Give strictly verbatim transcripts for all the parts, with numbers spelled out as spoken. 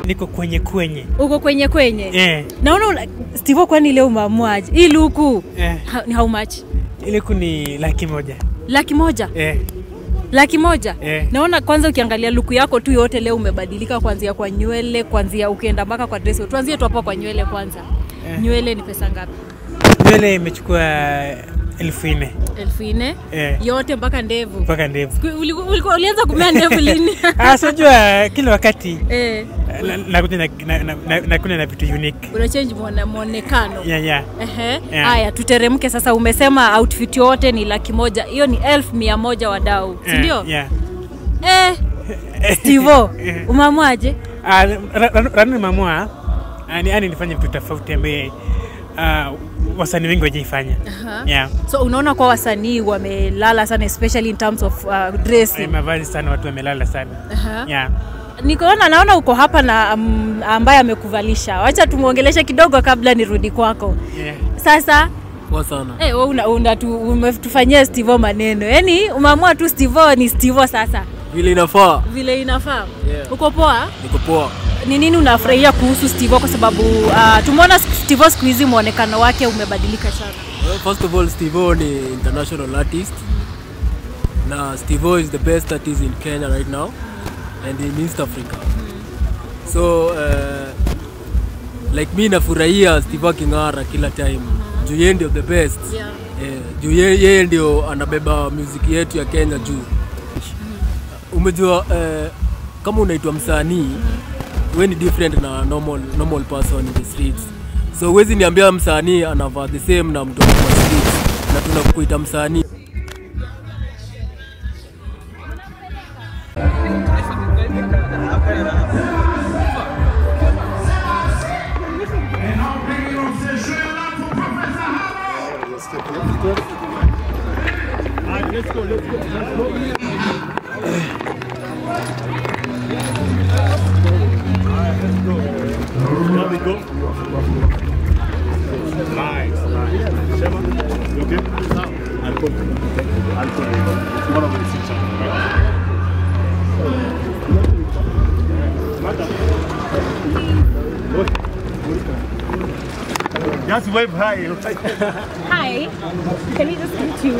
niko kwenye kwenye. Uko kwenye kwenye? Eh. Naona Steve kwani leo umeamuaje? Hii luku eh. ha, ni how much? Ile kuni laki moja. Laki moja? Eh. Laki moja? Eh. Naona kwanza ukiangalia luku yako tu yote leo umebadilika kuanzia kwa nywele, kuanzia ukienda mpaka kwa dress. Tuanzie tu hapo kwa nywele kwanza. Eh. Nywele ni pesa ngapi? Nywele imechukua elfu nne. Elfu nne? Eh. Yote mpaka ndevu. Mpaka ndevu. Ulikuwa ulianza kumea ndevu lini? Ah, sijua kila wakati. Eh. Na kuna na na na kuna na vitu unique. Una change muonekano. Yeah, yeah. Ehe. Haya, tuteremke sasa. Umesema outfit yote ni laki moja. Hiyo ni elfu mia moja wadau, si ndio? Yeah. Eh. Steve, umeamuaje? Ah, rani nimeamua ani ani nifanye vitu tofauti ambaye uh, wasanii wengi wajaifanya. Uh-huh. Yeah. So unaona kwa wasanii wamelala sana, especially in terms of uh, dressing. Eh, mavazi sana watu wamelala sana. Uh-huh. Yeah. Nikoona naona uko hapa na um, ambaye amekuvalisha. Wacha tumuongeleshe kidogo kabla nirudi kwako. Yeah. Sasa Poa sana. Eh, wewe una, una tu, umetufanyia Steve maneno. Yaani umeamua tu Steve ni Steve sasa. Vile inafaa. Vile inafaa. Yeah. Uko poa? Niko poa. Ni nini unafurahia kuhusu Steve kwa sababu uh, tumeona Steve siku hizi muonekano wake umebadilika sana? Well, first of all, Steve ni international artist. Na Steve is the best artist in Kenya right now and in East Africa. Mm. So uh, like me nafurahia Steve aking'ara kila time. Juu yeye ndio the best. Yeah. Eh, juu yeye ndio anabeba music yetu ya Kenya juu. Umejua uh, kama unaitwa msanii, wewe ni different na normal normal person in the streets. So huwezi niambia msanii anavaa the same na mtu kwa streets na tunakuita msanii. Let's go, let's go, let's go. Let's go. There we go. Nice, nice. Shema, you okay? I'll come. I'll come. Tomorrow we'll see each other. Just wave hi. Hi. Can we just meet you?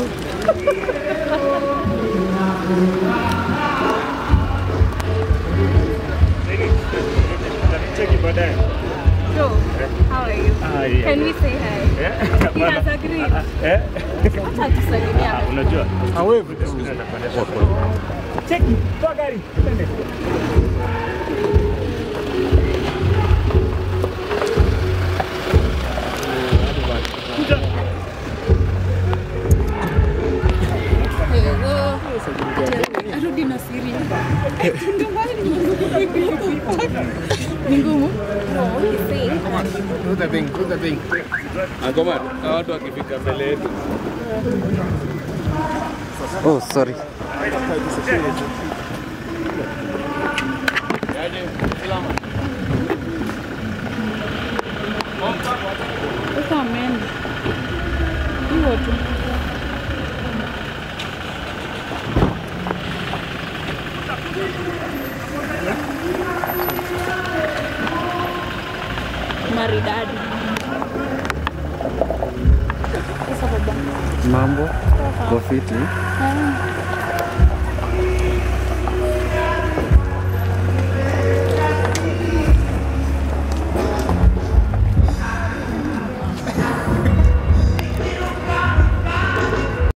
Check it for that. Joe, how are you? Ah, yeah. Can we say hi? Yeah. He has agreed. Eh? Acha tusalimia. Unajua? However, check it. Toa gari. Arudi na siri. Ni ngumu. Do the thing, do the thing. Angoma, watu wakifika mbele yetu. Oh, sorry. Sasa amen. Hiyo tu. Maridadi. Mambo, kofiti.